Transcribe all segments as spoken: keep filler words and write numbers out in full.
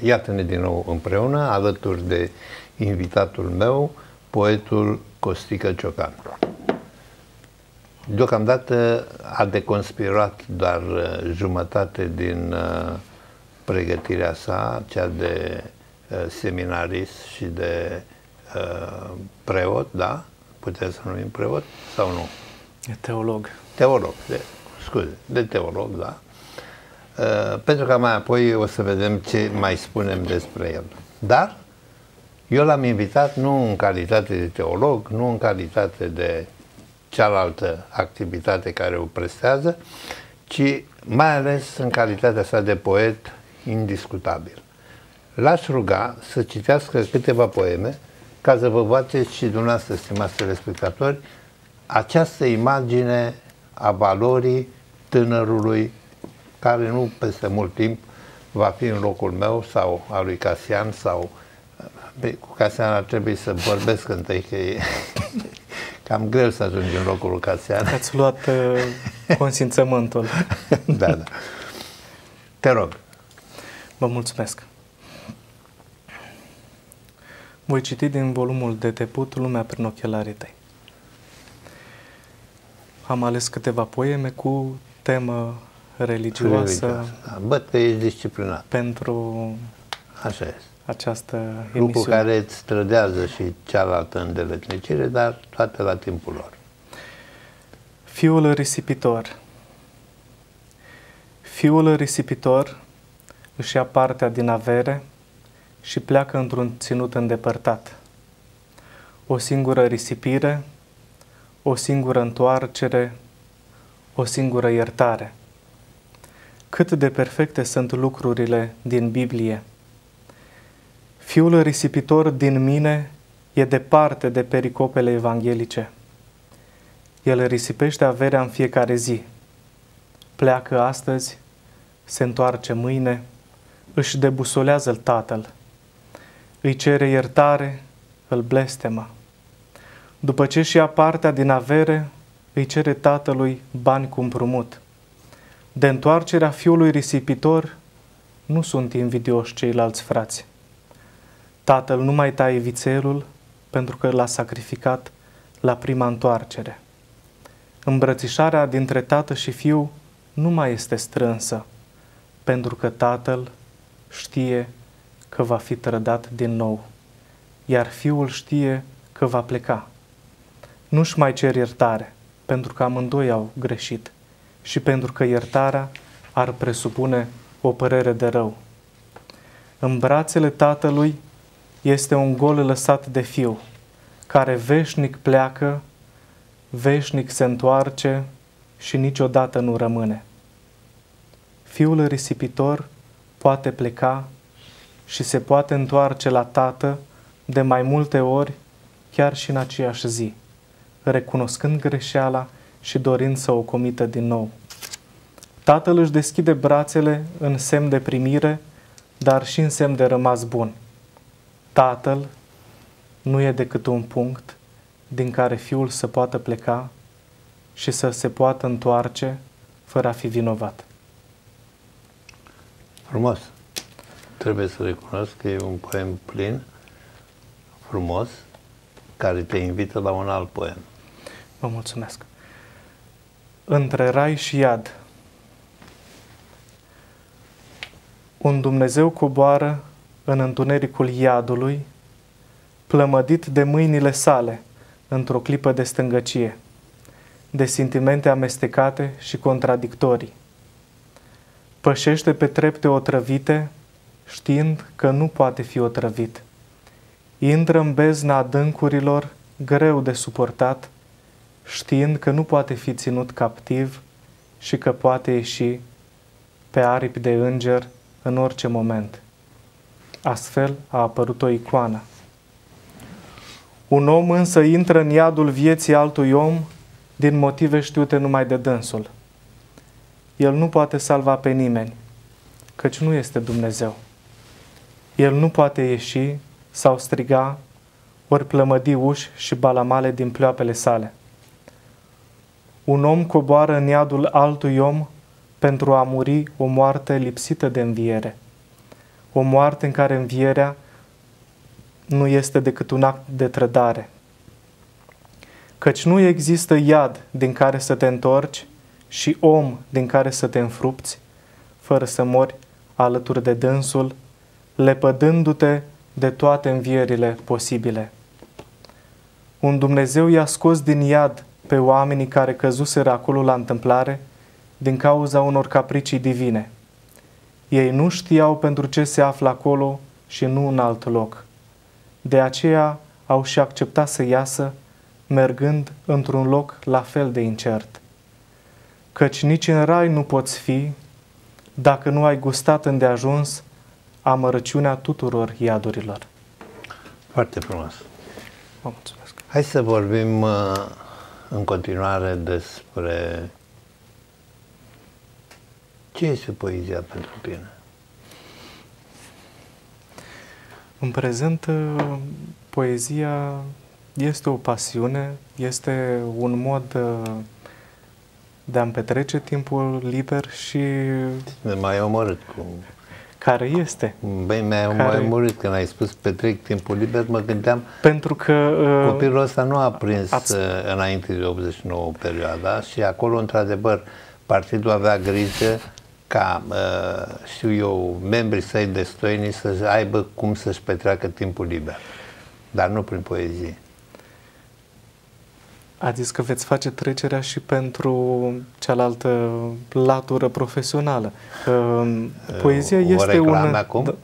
Iată-ne din nou împreună, alături de invitatul meu, poetul Costică Ciocan. Deocamdată a deconspirat doar jumătate din pregătirea sa, cea de seminarist și de preot, da? Putem să numim preot sau nu? E teolog. Teolog, de, scuze, de teolog, da? Uh, pentru că mai apoi o să vedem ce mai spunem despre el. Dar eu l-am invitat nu în calitate de teolog, nu în calitate de cealaltă activitate care o prestează, ci mai ales în calitatea sa de poet indiscutabil. L-aș ruga să citească câteva poeme ca să vă faceți și dumneavoastră, stimați telespectatori, această imagine a valorii tânărului care nu peste mult timp va fi în locul meu sau al lui Casian sau... Cu Casian ar trebui să vorbesc întâi, că e cam greu să ajungi în locul lui Casian. Ați luat uh, consimțământul. Da, da. Te rog. Vă mulțumesc. Voi citi din volumul de debut Lumea prin ochelarii tăi. Am ales câteva poeme cu temă religioasă. religioasă. Da. Văd că ești disciplinat. Pentru Așa este. această Lucru emisiune. care îți trădează și cealaltă îndeletnicire, dar toate la timpul lor. Fiul risipitor. Fiul risipitor își ia partea din avere și pleacă într-un ținut îndepărtat. O singură risipire, o singură întoarcere, o singură iertare. Cât de perfecte sunt lucrurile din Biblie! Fiul risipitor din mine e departe de pericopele evanghelice. El risipește averea în fiecare zi. Pleacă astăzi, se întoarce mâine, își debusolează tatăl. Îi cere iertare, îl blestemă. După ce și ia partea din avere, îi cere tatălui bani cu împrumut. De întoarcerea fiului risipitor nu sunt invidioși ceilalți frați. Tatăl nu mai taie vițelul pentru că l-a sacrificat la prima întoarcere. Îmbrățișarea dintre tată și fiu nu mai este strânsă, pentru că tatăl știe că va fi trădat din nou, iar fiul știe că va pleca. Nu-și mai cer iertare, pentru că amândoi au greșit și pentru că iertarea ar presupune o părere de rău. În brațele tatălui este un gol lăsat de fiu, care veșnic pleacă, veșnic se întoarce și niciodată nu rămâne. Fiul risipitor poate pleca și se poate întoarce la tată de mai multe ori, chiar și în aceeași zi, recunoscând greșeala și dorind să o comită din nou. Tatăl își deschide brațele în semn de primire, dar și în semn de rămas bun. Tatăl nu e decât un punct din care fiul să poată pleca și să se poată întoarce fără a fi vinovat. Frumos. Trebuie să recunosc că e un poem plin, frumos, care te invită la un alt poem. Vă mulțumesc. Între rai și iad. Un Dumnezeu coboară în întunericul iadului, plămădit de mâinile sale într-o clipă de stângăcie, de sentimente amestecate și contradictorii. Pășește pe trepte otrăvite, știind că nu poate fi otrăvit. Intră în bezna adâncurilor, greu de suportat, știind că nu poate fi ținut captiv și că poate ieși pe aripi de înger în orice moment. Astfel a apărut o icoană. Un om însă intră în iadul vieții altui om din motive știute numai de dânsul. El nu poate salva pe nimeni, căci nu este Dumnezeu. El nu poate ieși sau striga, ori plămădi uși și balamale din pleoapele sale. Un om coboară în iadul altui om pentru a muri o moarte lipsită de înviere. o moarte în care învierea nu este decât un act de trădare. Căci nu există iad din care să te întorci și om din care să te înfrupți, fără să mori alături de dânsul, lepădându-te de toate învierile posibile. Un Dumnezeu i-a scos din iad pe oamenii care căzuseră acolo la întâmplare din cauza unor capricii divine. Ei nu știau pentru ce se află acolo și nu în alt loc. De aceea au și acceptat să iasă, mergând într-un loc la fel de incert. Căci nici în rai nu poți fi, dacă nu ai gustat îndeajuns amărăciunea tuturor iadurilor. Foarte frumos. Vă mulțumesc. Hai să vorbim uh, în continuare despre ce este poezia pentru tine. În prezent, poezia este o pasiune, este un mod de a-mi petrece timpul liber și... M-ai omorât cu... Care este? Băi, mi-ai care... omorât când ai spus petrec timpul liber, mă gândeam... Pentru că... Uh, copilul ăsta nu a prins ați... înainte de optzeci și nouă perioada și acolo, într-adevăr, partidul avea grijă ca, știu eu, membrii săi destoini să aibă cum să-și petreacă timpul liber, dar nu prin poezie. Ați zis că veți face trecerea și pentru cealaltă latură profesională. Poezia o este un... acum?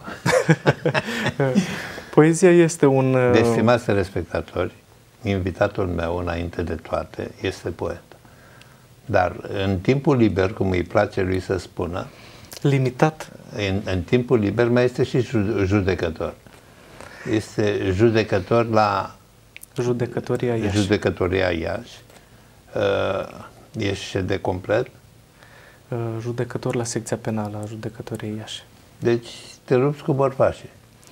Poezia este un... Deci, stimați respectatori, invitatul meu, înainte de toate, este poet. Dar în timpul liber, cum îi place lui să spună, limitat. În, în timpul liber mai este și judecător. Este judecător la Judecătoria Iași. Judecătoria Iași. Uh, ești șede complet? Uh, judecător la secția penală a Judecătoriei Iași. Deci te lupți cu bărbașii.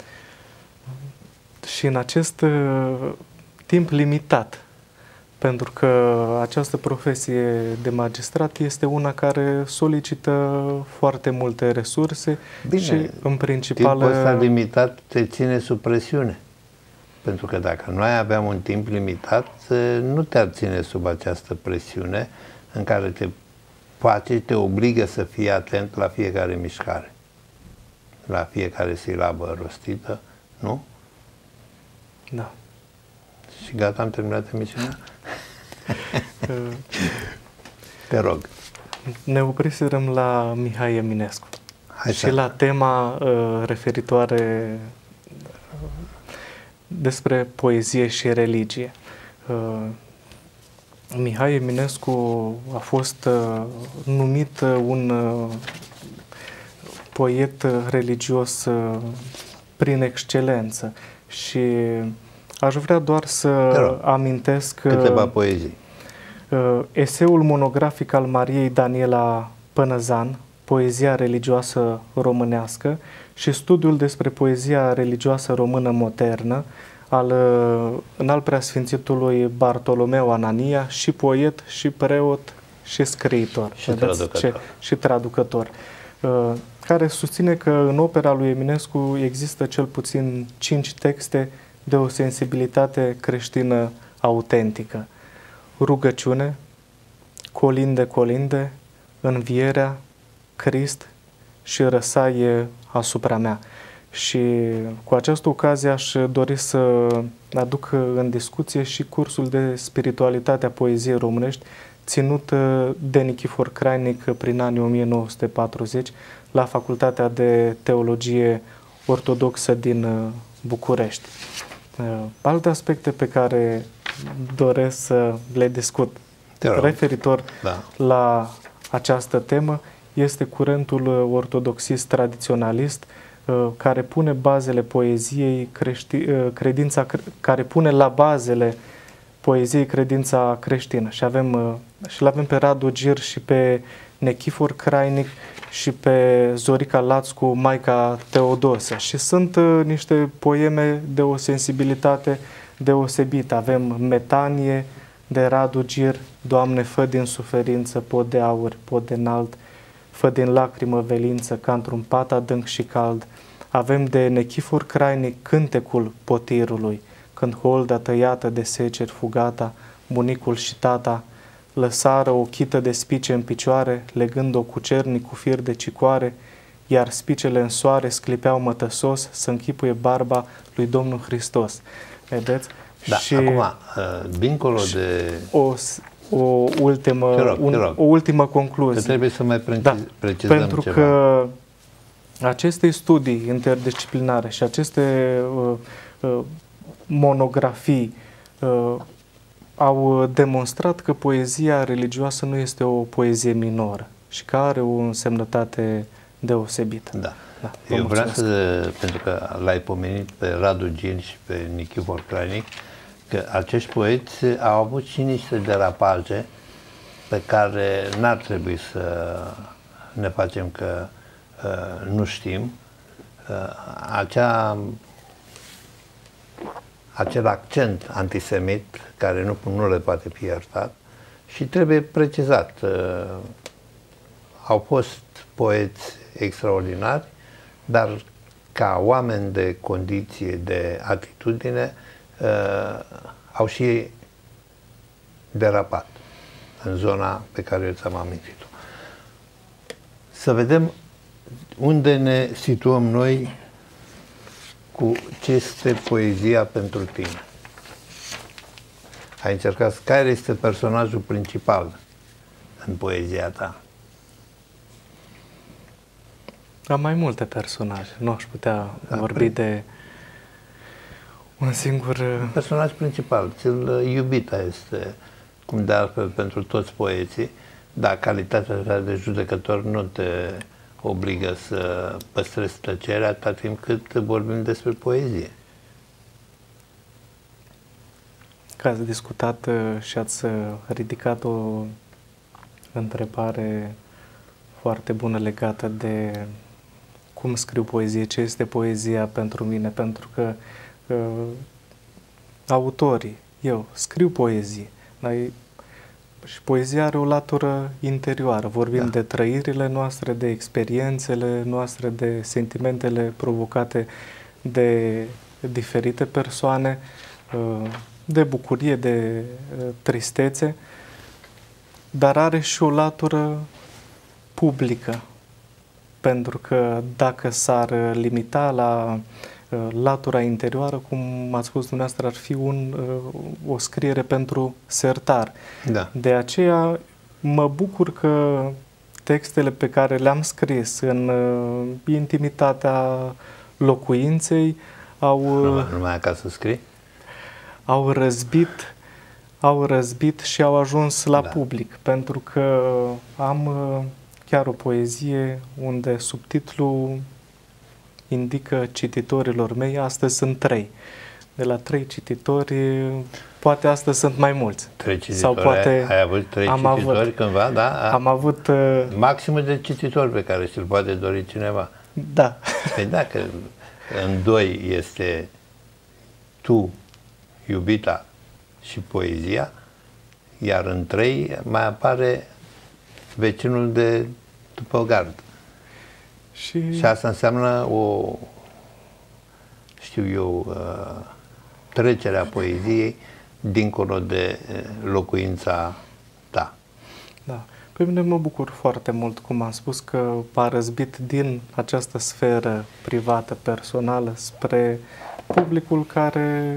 Și în acest uh, timp limitat, pentru că această profesie de magistrat este una care solicită foarte multe resurse. Bine, și în principal... timpul ăsta limitat te ține sub presiune. Pentru că dacă noi aveam un timp limitat, nu te-ar ține sub această presiune în care te face, te obligă să fii atent la fiecare mișcare, la fiecare silabă rostită, nu? Da. Și gata, am terminat emisiunea? Te rog. Ne opriserăm la Mihai Eminescu. Hai și să... la tema uh, referitoare despre poezie și religie. Uh, Mihai Eminescu a fost uh, numit uh, un uh, poet religios uh, prin excelență și aș vrea doar să amintesc câteva poezii. Uh, eseul monografic al Mariei Daniela Pănăzan, Poezia religioasă românească, și studiul despre poezia religioasă română modernă al înalt preasfințitului Bartolomeu Anania, și poet, și preot, și scriitor. Și traducător. Ce? Și traducător. Uh, care susține că în opera lui Eminescu există cel puțin cinci texte de o sensibilitate creștină autentică. Rugăciune, Colinde, colinde, Învierea, Crist și Răsaie asupra mea. Și cu această ocazie aș dori să aduc în discuție și cursul de spiritualitate a poeziei românești ținut de Nichifor Crainic prin anii o mie nouă sute patruzeci la Facultatea de Teologie Ortodoxă din București. Alte aspecte pe care doresc să le discut referitor da. la această temă este curentul ortodoxist tradiționalist care pune bazele poeziei crești, credința, care pune la bazele poeziei credința creștină. Și avem și l-avem pe Radu Gir și pe Nichifor Crainic și pe Zorica Lațcu, Maica Teodosia. Și sunt uh, niște poeme de o sensibilitate deosebită. Avem Metanie de Radu Gir, Doamne, fă din suferință pod de aur, pod de înalt, fă din lacrimă velință, ca într-un pat adânc și cald. Avem de Nechifor Crainic cântecul potirului, când holda tăiată de seceri fugata, bunicul și tata lăsară o chită de spice în picioare, legând-o cu cernic cu fir de cicoare, iar spicele în soare sclipeau mătăsos să închipuie barba lui Domnul Hristos. Vedeți? Da, și acum, dincolo de... O, o, ultimă, te rog, un, te rog. o ultimă concluzie. Că trebuie să mai preciz, da, precizăm pentru ceva. că aceste studii interdisciplinare și aceste uh, uh, monografii uh, au demonstrat că poezia religioasă nu este o poezie minoră și că are o însemnătate deosebită. Da. Da, Eu vreau să, pentru că l-ai pomenit pe Radu Gil și pe Nechifor Crainic, că acești poeți au avut și niște derapaje pe care n-ar trebui să ne facem că uh, nu știm. Uh, acea, acel accent antisemit care nu, nu le poate fi iertat și trebuie precizat. Uh, au fost poeți extraordinari, dar ca oameni de condiție, de atitudine, uh, au și derapat în zona pe care eu ți-am amintit-o. Să vedem unde ne situăm noi cu ce este poezia pentru tine. Ai încercat, care este personajul principal în poezia ta? Am mai multe personaje. Nu aș putea da, vorbi pre... de un singur... Personaj principal, cel iubita este, cum de altfel pentru toți poeții, dar calitatea ta de judecător nu te obligă să păstrezi tăcerea atât timp cât vorbim despre poezie. Că ați discutat și ați ridicat o întrebare foarte bună legată de cum scriu poezie, ce este poezia pentru mine, pentru că uh, autorii, eu, scriu poezie, dar și poezia are o latură interioară. Vorbim da. de trăirile noastre, de experiențele noastre, de sentimentele provocate de diferite persoane, uh, de bucurie, de uh, tristețe, dar are și o latură publică, pentru că dacă s-ar limita la uh, latura interioară, cum ați spus dumneavoastră, ar fi un, uh, o scriere pentru sertar. Da. De aceea mă bucur că textele pe care le-am scris în uh, intimitatea locuinței au... Numai, numai acasă scrii? Au răzbit, au răzbit și au ajuns la da. public, pentru că am... Uh, chiar o poezie unde subtitlul indică cititorilor mei, astăzi sunt trei. De la trei cititori, poate astăzi sunt mai mulți. Trei cititori? Sau poate ai avut trei am cititori avut, cândva, da? Am avut... Uh, maximul de cititori pe care și-l poate dori cineva. Da. Păi dacă în doi este tu, iubita și poezia, iar în trei mai apare vecinul de după gard. Și... și asta înseamnă o, știu eu, trecerea poeziei dincolo de locuința ta. Da. Pe mine mă bucur foarte mult, cum am spus, că a răzbit din această sferă privată, personală, spre publicul care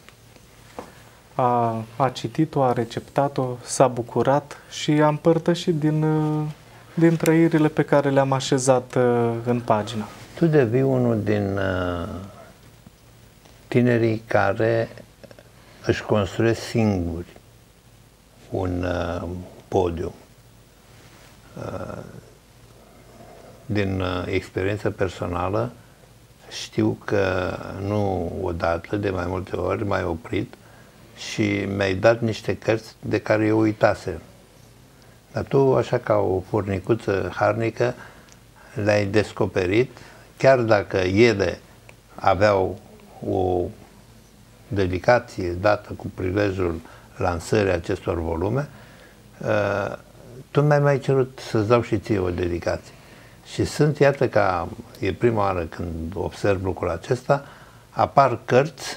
a, a citit-o, a receptat-o, s-a bucurat și a împărtășit din, din trăirile pe care le-am așezat în pagină. Tu devii unul din uh, tinerii care își construiesc singuri un uh, podium. Uh, din uh, experiență personală știu că nu odată, de mai multe ori m-ai oprit și mi-ai dat niște cărți de care eu uitasem. Dar tu, așa ca o furnicuță harnică, le-ai descoperit, chiar dacă ele aveau o dedicație dată cu prilejul lansării acestor volume, tu mi-ai mai cerut să-ți dau și ție o dedicație. Și sunt, iată că e prima oară când observ lucrul acesta, apar cărți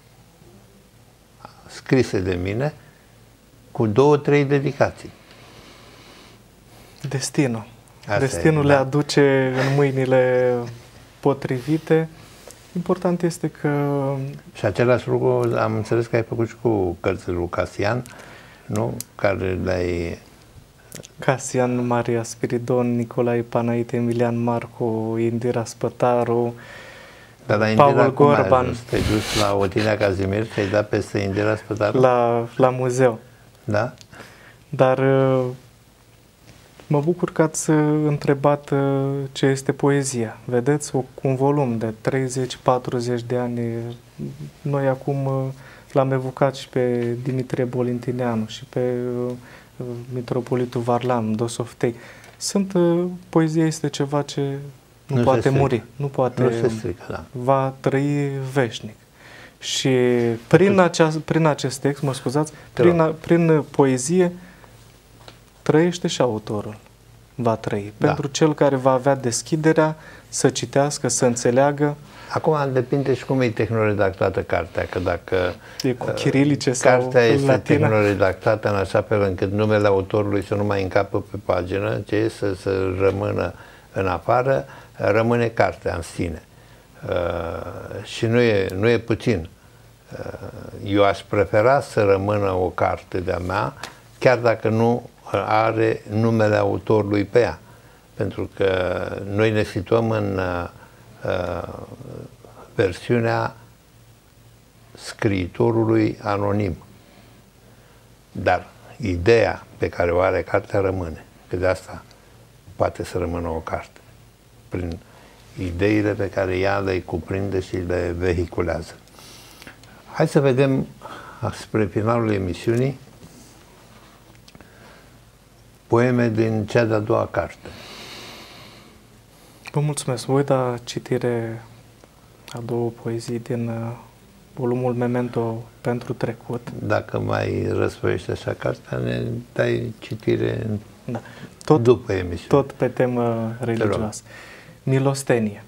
scrise de mine cu două, trei dedicații. Destinul. Asta Destinul e, le da. aduce în mâinile potrivite. Important este că... Și același lucru am înțeles că ai făcut și cu cărțile lui Casian, nu? Care le-ai... Casian, Maria Spiridon, Nicolae Panaite, Emilian Marco, Indira Spătaru, Dar la Indira, Paul cum ai Gorban. ajuns? Te-ai dus la Otilia Kazimir, te-ai dat peste Indira Spătaru? La, la muzeu. Da? Dar uh, mă bucur că ați întrebat uh, ce este poezia. Vedeți, o, un volum de treizeci patruzeci de ani. Noi acum uh, l-am evocat și pe Dimitrie Bolintineanu și pe uh, Mitropolitul Varlam, Dosoftei. Sunt, uh, poezia este ceva ce nu, Nu poate se muri, nu poate, Nu se strică, da. va trăi veșnic. Și prin, acea, prin acest text, mă scuzați, prin, a, prin poezie trăiește și autorul. Va trăi. Da. Pentru cel care va avea deschiderea să citească, să înțeleagă. Acum depinde și cum e tehnoredactată cartea, că dacă E cu chirilice sau cartea este latină. tehnoredactată în așa fel încât numele autorului să nu mai încapă pe pagină, ce e să, să rămână în afară, rămâne cartea în sine. Uh, și nu e, nu e puțin. Uh, eu aș prefera să rămână o carte de-a mea, chiar dacă nu are numele autorului pe ea. Pentru că noi ne situăm în uh, versiunea scriitorului anonim. Dar ideea pe care o are cartea rămâne. Că de asta poate să rămână o carte. Prin ideile pe care ea le cuprinde și le vehiculează. Hai să vedem spre finalul emisiunii poeme din cea de-a doua carte. Vă mulțumesc. Voi da citire a două poezii din uh, volumul Memento pentru trecut. Dacă mai răsfoiești așa cartea, ne dai citire Da. Tot, după emisiune. tot pe temă religioasă. Milostenie.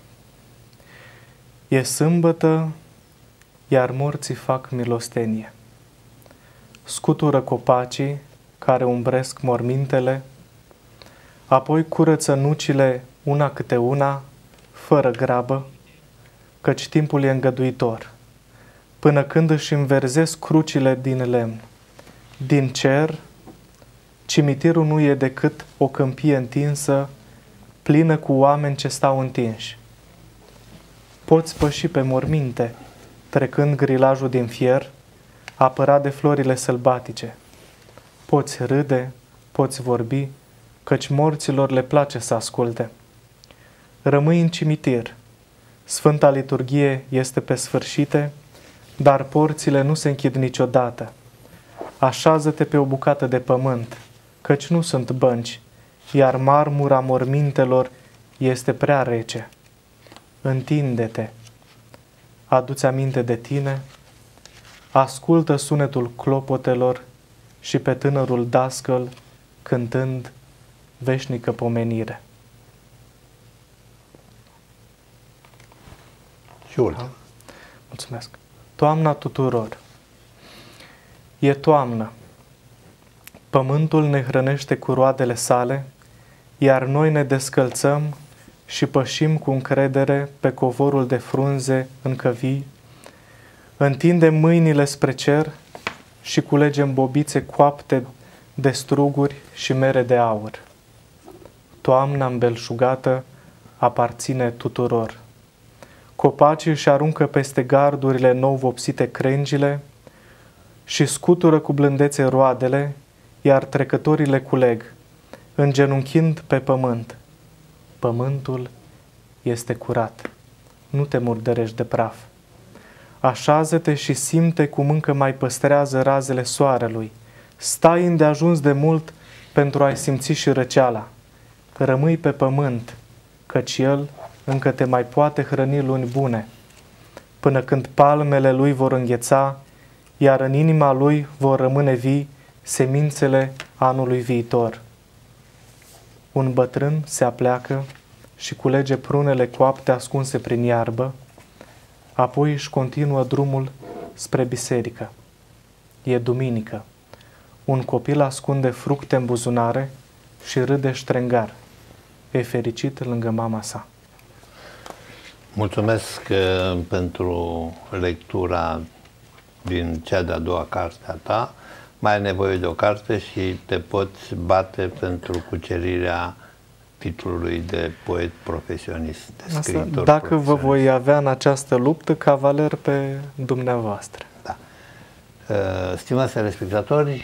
E sâmbătă, iar morții fac milostenie. Scutură copacii care umbresc mormintele, apoi curăță nucile una câte una, fără grabă, căci timpul e îngăduitor, până când își înverzesc crucile din lemn. Din cer, cimitirul nu e decât o câmpie întinsă, plină cu oameni ce stau întinși. Poți păși pe morminte, trecând grilajul din fier, apărat de florile sălbatice. Poți râde, poți vorbi, căci morților le place să asculte. Rămâi în cimitir. Sfânta liturghie este pe sfârșite, dar porțile nu se închid niciodată. Așează-te pe o bucată de pământ, căci nu sunt bănci, iar marmura mormintelor este prea rece. Întinde-te, adu-ți aminte de tine, ascultă sunetul clopotelor și pe tânărul dascăl cântând veșnică pomenire. Și ultim. Mulțumesc. Toamna tuturor. E toamnă. Pământul ne hrănește cu roadele sale, iar noi ne descălțăm și pășim cu încredere pe covorul de frunze încă vii, întindem mâinile spre cer și culegem bobițe coapte de struguri și mere de aur. Toamna îmbelșugată aparține tuturor. Copacii își aruncă peste gardurile nou vopsite crengile și scutură cu blândețe roadele, iar trecătorii le culeg, îngenunchind pe pământ. Pământul este curat, nu te murdărești de praf. Așează-te și simte cum încă mai păstrează razele soarelui. Stai îndeajuns de mult pentru a-i simți și răceala. Rămâi pe pământ, căci el încă te mai poate hrăni luni bune, până când palmele lui vor îngheța, iar în inima lui vor rămâne vii semințele anului viitor. un bătrân se apleacă și culege prunele coapte ascunse prin iarbă, apoi își continuă drumul spre biserică. E duminică. Un copil ascunde fructe în buzunare și râde ștrengar. E fericit lângă mama sa. Mulțumesc uh, pentru lectura din cea de-a doua carte a ta. Mai ai nevoie de o carte și te poți bate pentru cucerirea titlului de poet profesionist, de scriitor. Dacă vă voi avea în această luptă, cavaler pe dumneavoastră. Da. Uh, stimați telespectatori,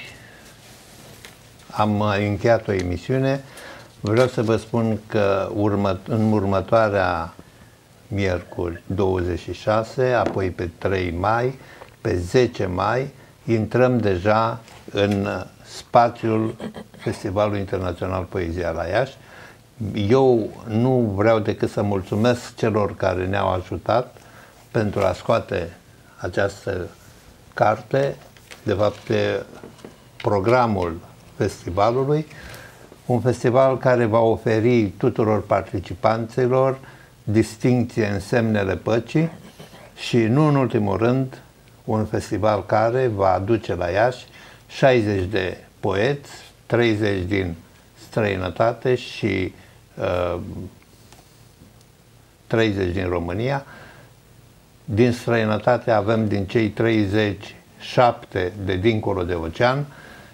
am încheiat o emisiune. Vreau să vă spun că urmă, în următoarea miercuri douăzeci și șase, apoi pe trei mai, pe zece mai, intrăm deja în spațiul Festivalului Internațional Poezia la Iași. Eu nu vreau decât să mulțumesc celor care ne-au ajutat pentru a scoate această carte, de fapt de programul festivalului, un festival care va oferi tuturor participanților distincție în semnele păcii și, nu în ultimul rând, un festival care va aduce la Iași șaizeci de poeți, treizeci din străinătate și uh, treizeci din România. Din străinătate avem din cei treizeci, șapte de dincolo de ocean,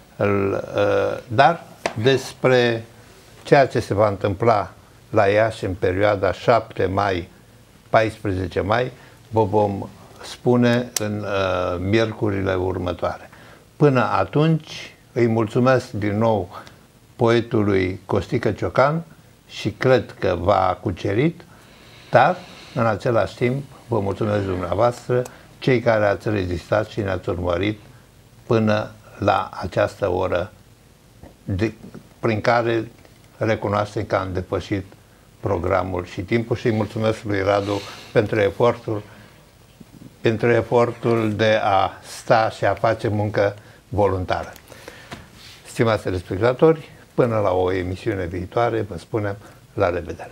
dar despre ceea ce se va întâmpla la Iași în perioada șapte mai - paisprezece mai vă vom spune în uh, miercurile următoare. Până atunci îi mulțumesc din nou poetului Costică Ciocan și cred că v-a cucerit, dar în același timp vă mulțumesc dumneavoastră, cei care ați rezistat și ne-ați urmărit până la această oră de, prin care recunoaștem că am depășit programul și timpul și îi mulțumesc lui Radu pentru efortul, pentru efortul de a sta și a face muncă voluntară. Stimați telespectatori, până la o emisiune viitoare, vă spunem la revedere!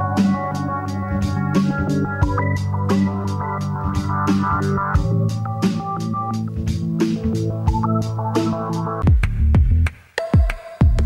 Thank you.